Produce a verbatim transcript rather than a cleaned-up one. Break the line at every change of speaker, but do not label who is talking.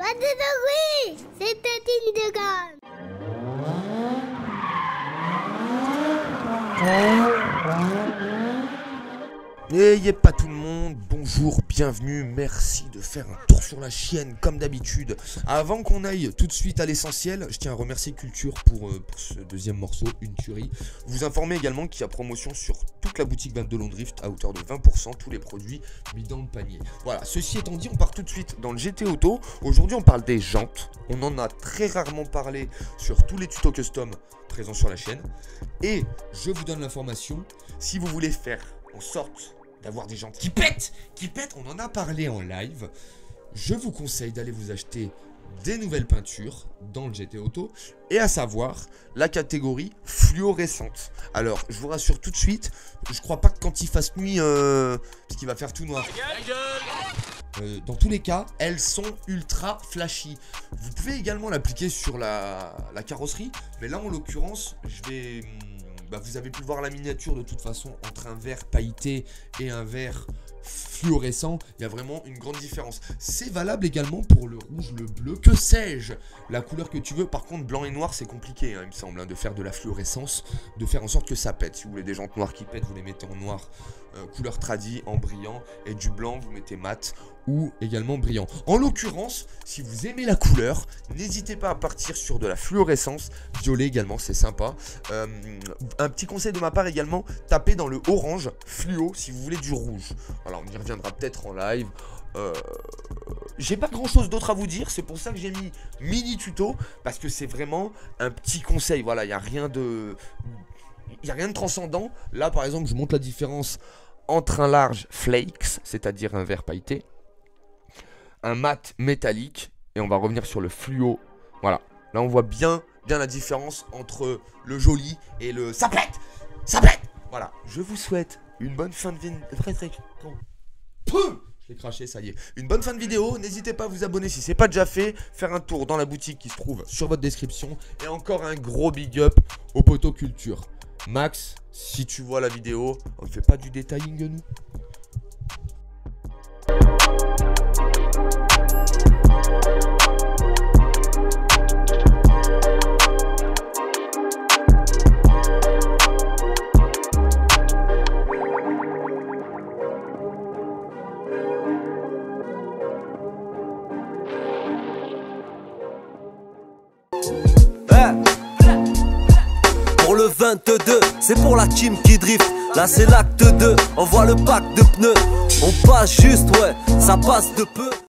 Oui, c'était une de gamme.
Et y'a pas tout le monde, bonjour, bienvenue, merci de faire un tour sur la chaîne comme d'habitude. Avant qu'on aille tout de suite à l'essentiel, je tiens à remercier Culture pour, euh, pour ce deuxième morceau, une tuerie. Vous informer également qu'il y a promotion sur toute la boutique vingt-deux Long Drift à hauteur de vingt pour cent, tous les produits mis dans le panier. Voilà, ceci étant dit, on part tout de suite dans le G T Auto. Aujourd'hui on parle des jantes, on en a très rarement parlé sur tous les tutos custom présents sur la chaîne. Et je vous donne l'information, si vous voulez faire en sorte d'avoir des jantes qui pètent, qui pètent, on en a parlé en live. Je vous conseille d'aller vous acheter des nouvelles peintures dans le G T Auto, et à savoir la catégorie fluorescente. Alors, je vous rassure tout de suite, je crois pas que quand il fasse nuit, euh, parce qu'il va faire tout noir. Euh, dans tous les cas, elles sont ultra flashy. Vous pouvez également l'appliquer sur la, la carrosserie, mais là en l'occurrence, je vais... Bah, vous avez pu voir la miniature de toute façon entre un vert pailleté et un vert fluorescent, il y a vraiment une grande différence. C'est valable également pour le rouge, le bleu, que sais-je, la couleur que tu veux. Par contre, blanc et noir, c'est compliqué, hein, il me semble, hein, de faire de la fluorescence, de faire en sorte que ça pète. Si vous voulez des jantes noires qui pètent, vous les mettez en noir, euh, couleur tradie, en brillant, et du blanc, vous mettez mat ou également brillant. En l'occurrence, si vous aimez la couleur, n'hésitez pas à partir sur de la fluorescence, violet également, c'est sympa. Euh, un petit conseil de ma part également, tapez dans le orange fluo si vous voulez du rouge. Alors on y reviendra peut-être en live. Euh, j'ai pas grand chose d'autre à vous dire, c'est pour ça que j'ai mis mini tuto, parce que c'est vraiment un petit conseil. Voilà, il n'y a rien de il y a rien de transcendant. Là par exemple, je montre la différence entre un large flakes, c'est-à-dire un vert pailleté, un mat métallique, et on va revenir sur le fluo. Voilà, là on voit bien bien la différence entre le joli et le ça pète, ça pète. Voilà, je vous souhaite une bonne fin de vidéo. Très très con. Pouh, je l'ai craché, ça y est. Une bonne fin de vidéo. N'hésitez pas à vous abonner si c'est pas déjà fait. Faire un tour dans la boutique qui se trouve sur votre description. Et encore un gros big up au poteau Culture. Max, si tu vois la vidéo, on ne fait pas du detailing nous.
Pour le vingt-deux, c'est pour la team qui drift. Là c'est l'acte deux, on voit le pack de pneus. On passe juste, ouais, ça passe de peu.